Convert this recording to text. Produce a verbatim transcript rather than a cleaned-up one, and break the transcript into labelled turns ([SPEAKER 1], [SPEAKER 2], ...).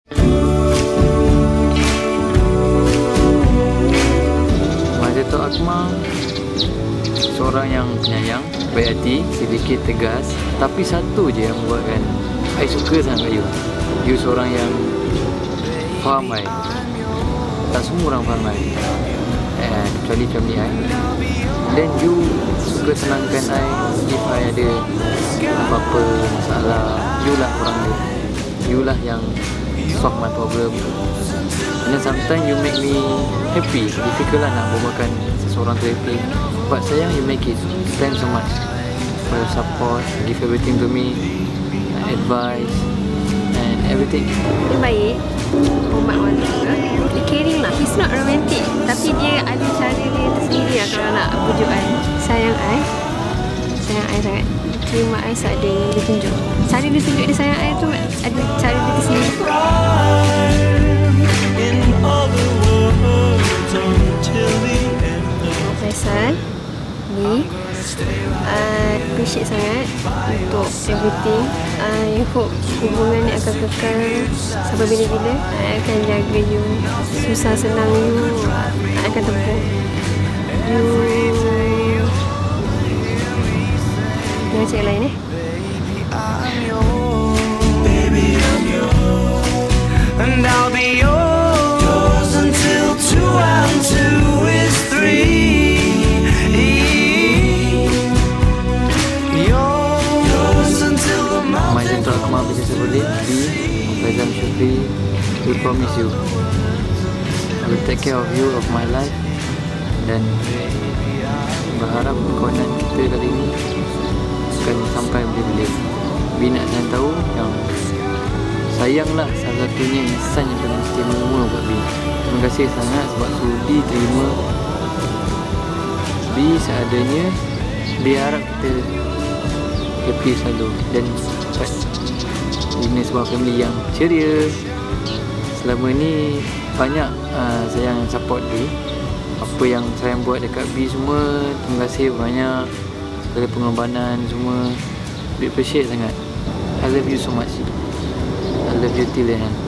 [SPEAKER 1] Dato' Akmal seorang yang penyayang, baik hati, sedikit tegas, tapi satu je yang membuatkan I suka sangat you. You seorang yang faham I. Tak semua orang faham I, eh, kecuali family I. Dan you suka tenangkan I if I ada apa-apa masalah. You lah orang dia. You lah yang solve my problem. And then sometimes you make me happy. Difficult lah nak membuatkan seseorang tu happy, but sayang you make it. Thanks so much for your support, give everything to me, advice and everything.
[SPEAKER 2] Dia baik, hormat orang tua, dia caring lah. He's not romantic, tapi dia ada cara dia tersendiri lah kalau nak bujuk I. Sayang I, sayang I sangat. Terima I seadanya dia tunjuk. Cara dia tunjuk dia sayang I tu ada cara dia tersendiri. Faisal ni I appreciate sangat untuk everything. I hope hubungan ni akan kekal sampai bila-bila. I akan jaga you, susah senang you I akan tempuh. You jangan cakap lain eh. Baby, I'm yours, and I'll be yours until two and two is three.
[SPEAKER 1] My Dato' Akmal Business Boleh B, Faizal Syukri, we promise you I will take care of you of my life, dan berharap perkawanan kita kali ini akan sampai bila-bila. Bi nak saya tahu yang sayanglah salah satunya insan yang paling istimewa buat Bi. Terima kasih sangat sebab sudi terima Bi seadanya. Bi harap kita happy selalu dan dapat ini sebuah family yang ceria. Selama ni banyak uh, sayang yang support Bi. Apa yang sayang buat dekat Bi semua, terima kasih banyak. Segala pengorbanan semua Bi appreciate sangat. I love you so much. I love you till the end.